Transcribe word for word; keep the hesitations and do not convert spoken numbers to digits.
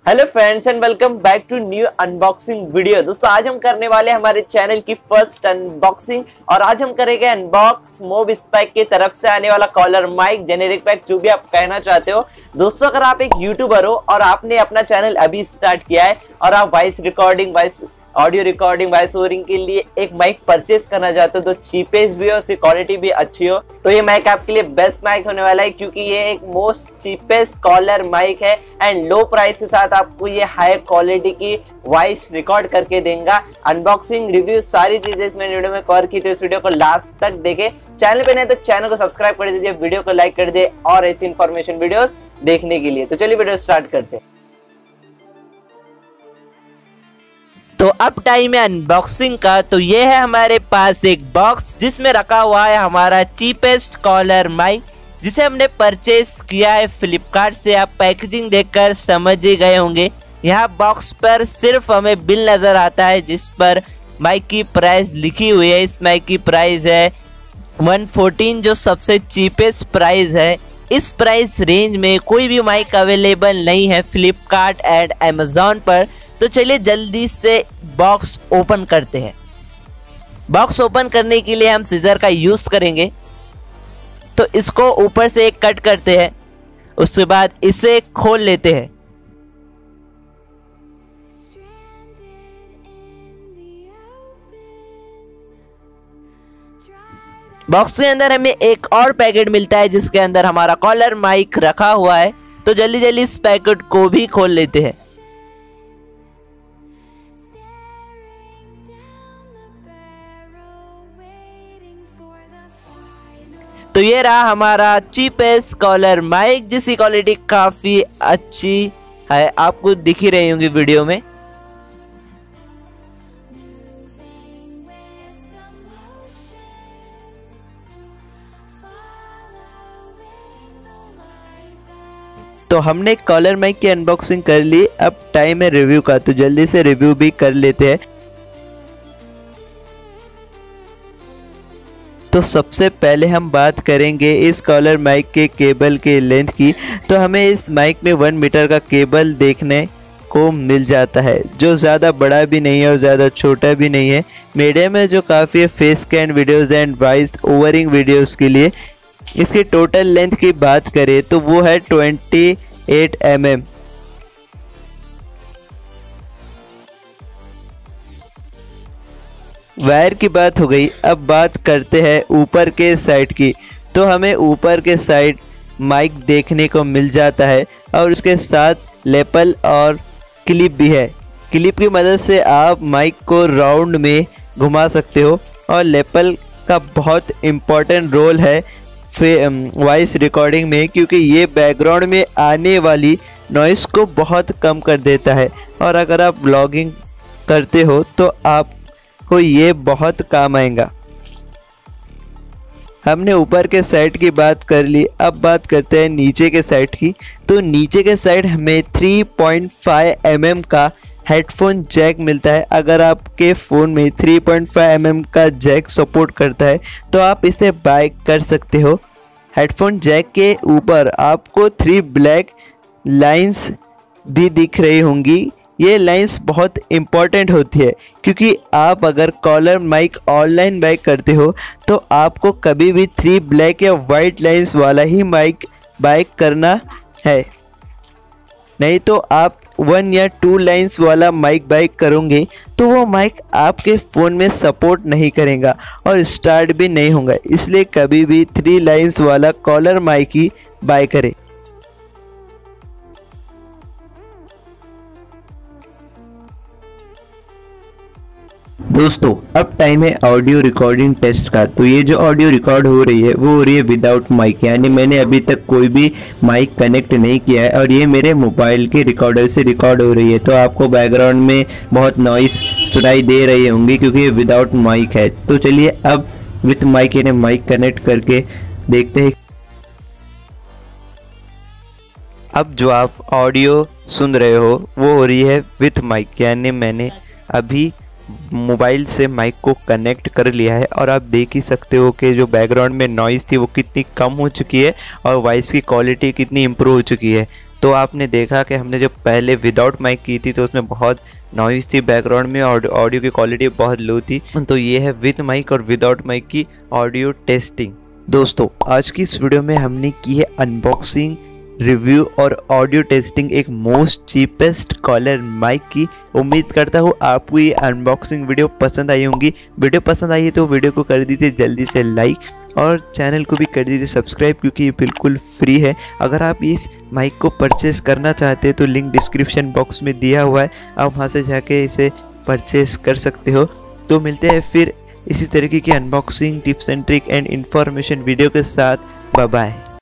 Hello friends and welcome back to new unboxing video. दोस्तों आज हम करने वाले हमारे चैनल की फर्स्ट अनबॉक्सिंग और आज हम करेंगे अनबॉक्स मोब स्पेक की तरफ से आने वाला कॉलर माइक, जेनेरिक पैक, जो भी आप कहना चाहते हो। दोस्तों अगर आप एक यूट्यूबर हो और आपने अपना चैनल अभी स्टार्ट किया है और आप voice recording, voice audio recording, voice overing के लिए एक माइक परचेस करना चाहते हो तो चीपेस्ट भी हो, उसकी क्वालिटी भी अच्छी हो, तो ये माइक आपके लिए बेस्ट माइक होने वाला है, क्योंकि ये एक मोस्ट चीपेस्ट कॉलर माइक है एंड लो प्राइस के साथ आपको ये हाई क्वालिटी की वॉइस रिकॉर्ड करके देगा। अनबॉक्सिंग, रिव्यू, सारी चीजें इसमें वीडियो में कवर की, तो इस वीडियो को लास्ट तक देखे। चैनल पे नहीं तो चैनल को सब्सक्राइब कर दीजिए, वीडियो को लाइक कर दे और ऐसी इंफॉर्मेशन वीडियोस देखने के लिए। तो चलिए वीडियो स्टार्ट करते हैं। तो अब टाइम है अनबॉक्सिंग का। तो ये है हमारे पास एक बॉक्स जिसमें रखा हुआ है हमारा चीपेस्ट कॉलर माइक, जिसे हमने परचेस किया है फ्लिपकार्ट से। आप पैकेजिंग देखकर समझ ही गए होंगे। यहाँ बॉक्स पर सिर्फ हमें बिल नज़र आता है जिस पर माइक की प्राइस लिखी हुई है। इस माइक की प्राइस है वन फोर्टीन, जो सबसे चीपेस्ट प्राइस है। इस प्राइस रेंज में कोई भी माइक अवेलेबल नहीं है फ्लिपकार्ट एंड अमेजोन पर। तो चलिए जल्दी से बॉक्स ओपन करते हैं। बॉक्स ओपन करने के लिए हम सीजर का यूज करेंगे। तो इसको ऊपर से एक कट करते हैं, उसके बाद इसे खोल लेते हैं। बॉक्स के अंदर हमें एक और पैकेट मिलता है जिसके अंदर हमारा कॉलर माइक रखा हुआ है। तो जल्दी जल्दी इस पैकेट को भी खोल लेते हैं। तो ये रहा हमारा चीपेस्ट कॉलर माइक, जिसकी क्वालिटी काफी अच्छी है, आपको दिख ही रही होंगी वीडियो में। तो हमने कॉलर माइक की अनबॉक्सिंग कर ली, अब टाइम है रिव्यू का। तो जल्दी से रिव्यू भी कर लेते हैं। तो सबसे पहले हम बात करेंगे इस कॉलर माइक के केबल के लेंथ की। तो हमें इस माइक में वन मीटर का केबल देखने को मिल जाता है, जो ज़्यादा बड़ा भी नहीं है और ज़्यादा छोटा भी नहीं है, मीडियम है, जो काफ़ी है face scan videos and voice overing videos के लिए। इसकी टोटल लेंथ की बात करें तो वो है twenty eight M M. Wire की बात हो गई, अब बात करते हैं ऊपर के साइड की। तो हमें ऊपर के साइड माइक देखने को मिल जाता है और उसके साथ लेपल और क्लिप भी है। क्लिप की मदद से आप माइक को राउंड में घुमा सकते हो और लेपल का बहुत इम्पोर्टेंट रोल है वॉइस रिकॉर्डिंग में, क्योंकि ये बैकग्राउंड में आने वाली नॉइस को बहुत कम कर देता है और अगर आप ब्लॉगिंग करते हो तो आप को ये बहुत काम आएगा। हमने ऊपर के साइड की बात कर ली, अब बात करते हैं नीचे के साइड की। तो नीचे के साइड हमें three point five M M का हेडफोन जैक मिलता है। अगर आपके फ़ोन में three point five M M का जैक सपोर्ट करता है तो आप इसे बाय कर सकते हो। हेडफोन जैक के ऊपर आपको थ्री ब्लैक लाइंस भी दिख रही होंगी। ये लाइंस बहुत इम्पॉर्टेंट होती है, क्योंकि आप अगर कॉलर माइक ऑनलाइन बाय करते हो तो आपको कभी भी थ्री ब्लैक या वाइट लाइंस वाला ही माइक बाय करना है, नहीं तो आप वन या टू लाइंस वाला माइक बाय करोगे तो वो माइक आपके फ़ोन में सपोर्ट नहीं करेगा और स्टार्ट भी नहीं होगा। इसलिए कभी भी थ्री लाइंस वाला कॉलर माइक ही बाय करें। दोस्तों अब टाइम है ऑडियो रिकॉर्डिंग टेस्ट का। तो ये जो ऑडियो रिकॉर्ड हो रही है वो हो रही है विदाउट माइक, यानी मैंने अभी तक कोई भी माइक कनेक्ट नहीं किया है और ये मेरे मोबाइल के रिकॉर्डर से रिकॉर्ड हो रही है। तो आपको बैकग्राउंड में बहुत नॉइस सुनाई दे रही होंगी क्योंकि ये विदाउट माइक है। तो चलिए अब विथ माइक यानी माइक कनेक्ट करके देखते हैं। अब जो आप ऑडियो सुन रहे हो वो हो रही है विथ माइक, यानी मैंने अभी मोबाइल से माइक को कनेक्ट कर लिया है और आप देख ही सकते हो कि जो बैकग्राउंड में नॉइज़ थी वो कितनी कम हो चुकी है और वॉइस की क्वालिटी कितनी इम्प्रूव हो चुकी है। तो आपने देखा कि हमने जब पहले विदाउट माइक की थी तो उसमें बहुत नॉइस थी बैकग्राउंड में और ऑडियो की क्वालिटी बहुत लो थी। तो ये है विद माइक और विदाउट माइक की ऑडियो टेस्टिंग। दोस्तों आज की इस वीडियो में हमने की है अनबॉक्सिंग, रिव्यू और ऑडियो टेस्टिंग एक मोस्ट चीपेस्ट कॉलर माइक की। उम्मीद करता हूँ आपको ये अनबॉक्सिंग वीडियो पसंद आई होंगी। वीडियो पसंद आई है तो वीडियो को कर दीजिए जल्दी से लाइक और चैनल को भी कर दीजिए सब्सक्राइब, क्योंकि ये बिल्कुल फ्री है। अगर आप इस माइक को परचेस करना चाहते हैं तो लिंक डिस्क्रिप्शन बॉक्स में दिया हुआ है, आप वहाँ से जाके इसे परचेस कर सकते हो। तो मिलते हैं फिर इसी तरीके की unboxing tips and trick and information video के साथ। Bye bye.